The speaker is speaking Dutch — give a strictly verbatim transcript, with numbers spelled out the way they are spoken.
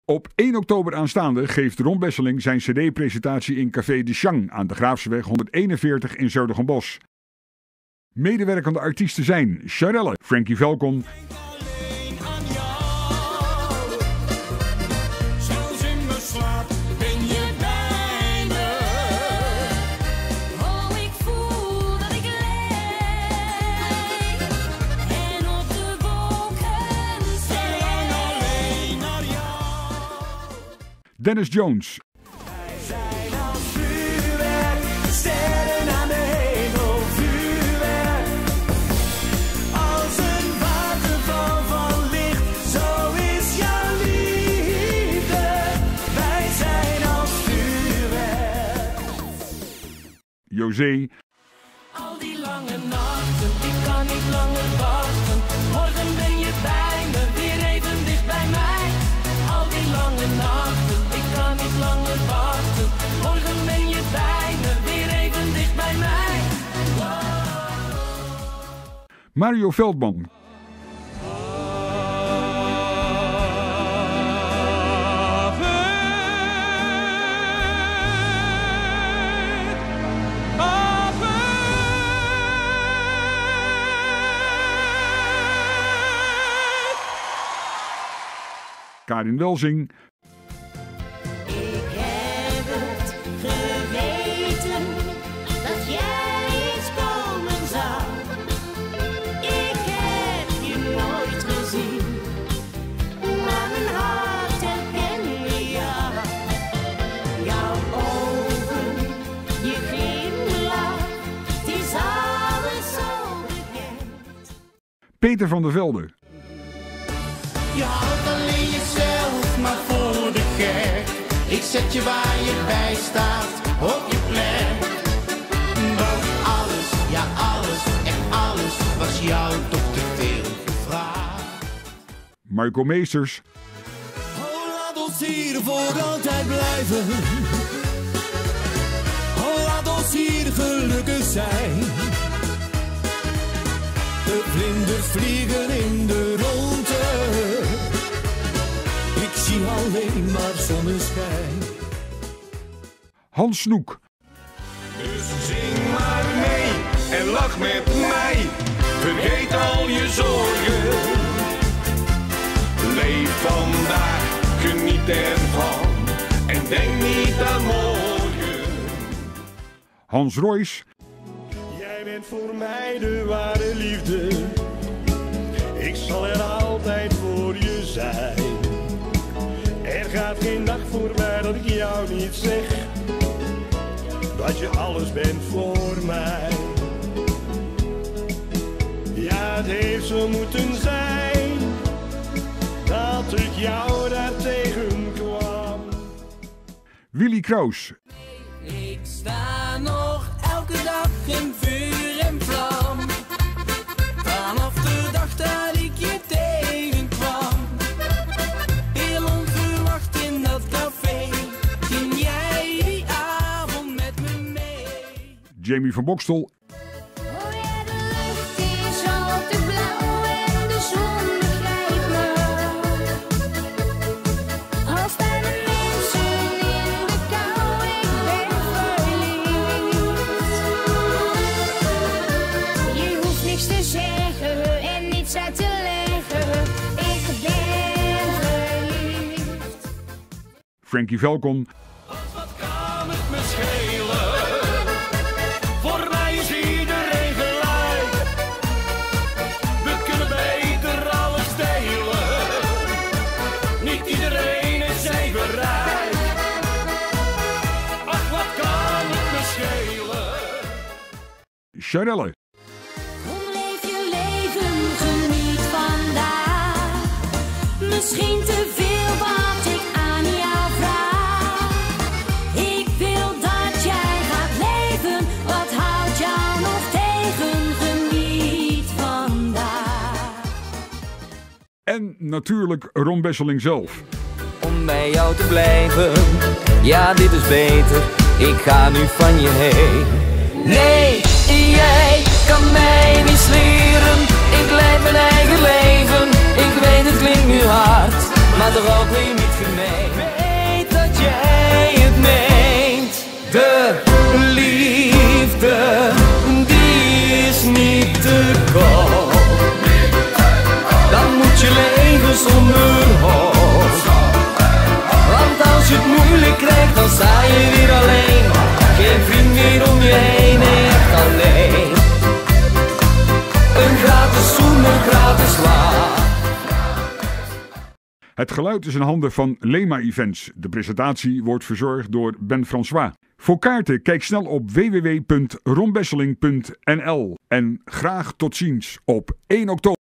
Op één oktober aanstaande geeft Ron Besseling zijn cd-presentatie in Café de Chang aan de Graafseweg honderdeenenveertig in Zertogenbosch. Medewerkende artiesten zijn Charelle, Frankie Velkom, Dennis Jones, Wij zijn als vuurwerk, sterren aan de hemel, vuurwerk. Als een waterval van licht, zo is jouw liefde. Wij zijn als vuurwerk. José, Al die lange nachten, ik kan niet langer wachten. Morgen ben je bij me, weer even dicht bij mij. Al die lange nachten, ik kan niet langer wachten. Morgen ben je bij me, weer even dicht bij mij. Mario Veldman, Karin Welzing, Ik heb het geweten dat jij eens komen zou. Ik heb je nooit gezien, maar mijn hart herkende jou. Jouw ogen, je glimlach, het is alles zo bekend. Peter van der Velde, Je houdt alleen jezelf maar voor de gek. Ik zet je waar je bij staat, op je plek. Want alles, ja alles, echt alles, was jou toch te veel gevraagd. Marco Meesters, Oh, laat ons hier voor altijd blijven. Oh, laat ons hier gelukkig zijn. De vlinders vliegen in de ronde. Ik zie alleen maar zonneschijn. Hans Snoek, Dus zing maar mee en lach met mij. Vergeet al je zorgen. Leef vandaag, geniet ervan. En denk niet aan morgen. Hans Royce, Jij bent voor mij de ware liefde. Ik zal er altijd voor je zijn. Er gaat geen dag voorbij dat ik jou niet zeg dat je alles bent voor mij. Ja, het heeft zo moeten zijn dat ik jou daar tegenkwam. Willy Kraus, Ik sta nog elke dag in vuur en vlam. Vanaf de dag dat ik je tegenkwam. Heel onverwacht in dat café. Ging jij die avond met me mee. Jamie van Bokstel, Oh ja, de lucht is al te blauw en de zon begrijpt me. Al staan de mensen in de kou, ik ben verliefd. Je hoeft niks te zeggen en niets uit te leggen. Ik ben verliefd. Frankie Velkom, Wat kan het me schelen? Voor mij is iedereen gelijk. We kunnen beter alles delen. Niet iedereen is even rijk. Ach, wat kan het me schelen? Charelle, Kom, leef je leven, geniet vandaag. Misschien te veel wat ik aan jou vraag. Ik wil dat jij gaat leven. Wat houdt jou nog tegen? Geniet vandaag. en natuurlijk Ron Besseling zelf. Om bij jou te blijven, ja dit is beter, ik ga nu van je heen. Nee, jij kan mij niet leren, ik leid mijn eigen leven. Ik weet het klinkt nu hard, maar toch ook weer niet gemeen. Het geluid is in handen van Lema Events. De presentatie wordt verzorgd door Ben François. Voor kaarten kijk snel op w w w punt ron besseling punt n l en graag tot ziens op één oktober.